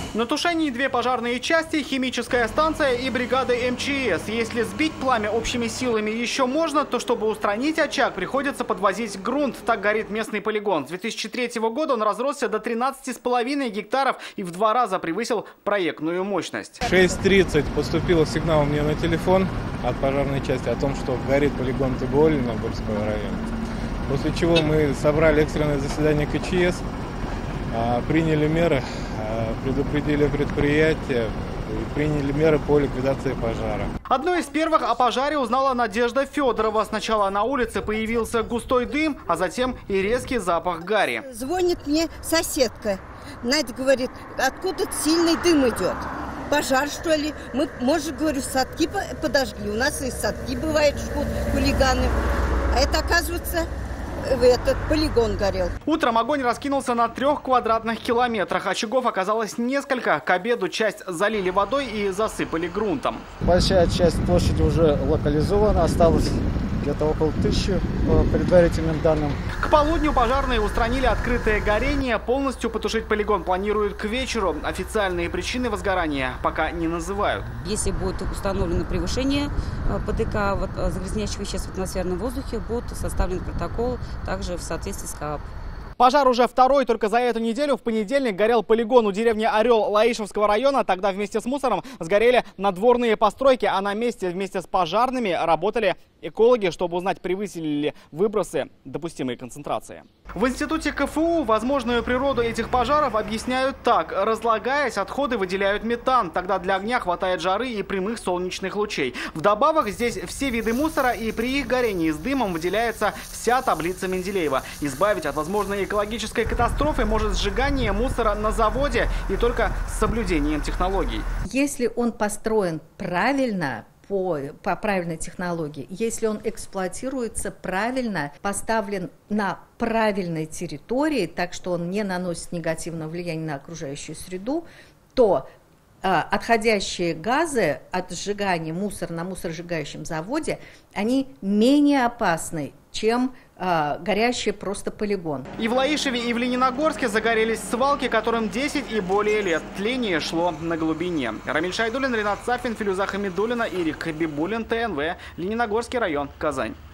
На тушении 2 пожарные части, химическая станция и бригада МЧС. Если сбить пламя общими силами еще можно, то чтобы устранить очаг, приходится подвозить грунт. Так горит местный полигон. С 2003 года он разросся до 13,5 гектаров и в 2 раза превысил проектную мощность. В 6:30 поступил сигнал мне на телефон от пожарной части о том, что горит полигон ТБО Лениногорского района. После чего мы собрали экстренное заседание КЧС, приняли меры, предупредили предприятие и приняли меры по ликвидации пожара. Одной из первых о пожаре узнала Надежда Федорова. Сначала на улице появился густой дым, а затем и резкий запах гари. Звонит мне соседка. Надя говорит, откуда-то сильный дым идет. Пожар, что ли? Мы, может, говорю, садки подожгли. У нас и садки бывает, жгут хулиганы. А это, оказывается, этот полигон горел. Утром огонь раскинулся на 3 квадратных километрах. Очагов оказалось несколько. К обеду часть залили водой и засыпали грунтом. Большая часть площади уже локализована. Осталось где-то около 1000 по предварительным данным. К полудню пожарные устранили открытое горение. Полностью потушить полигон планируют к вечеру. Официальные причины возгорания пока не называют. Если будет установлено превышение ПДК загрязняющих веществ в атмосферном воздухе, будет составлен протокол также в соответствии с КАП. Пожар уже второй, только за эту неделю. В понедельник горел полигон у деревни Орел Лаишевского района. Тогда вместе с мусором сгорели надворные постройки, а на месте вместе с пожарными работали экологи, чтобы узнать, превысили ли выбросы допустимые концентрации. В институте КФУ возможную природу этих пожаров объясняют так. Разлагаясь, отходы выделяют метан. Тогда для огня хватает жары и прямых солнечных лучей. Вдобавок, здесь все виды мусора, и при их горении с дымом выделяется вся таблица Менделеева. Избавить от возможной экологической катастрофы может сжигание мусора на заводе и только с соблюдением технологий. Если он построен правильно, по правильной технологии, если он эксплуатируется правильно, поставлен на правильной территории, так что он не наносит негативного влияния на окружающую среду, то отходящие газы от сжигания мусора на мусоросжигающем заводе, они менее опасны, чем горящий просто полигон. И в Лаишеве, и в Лениногорске загорелись свалки, которым 10 и более лет. Тление шло на глубине. Рамиль Шайдуллин, Ренат Сафин, Филюза Хамидуллина, Ирик Бибулин, ТНВ, Лениногорский район, Казань.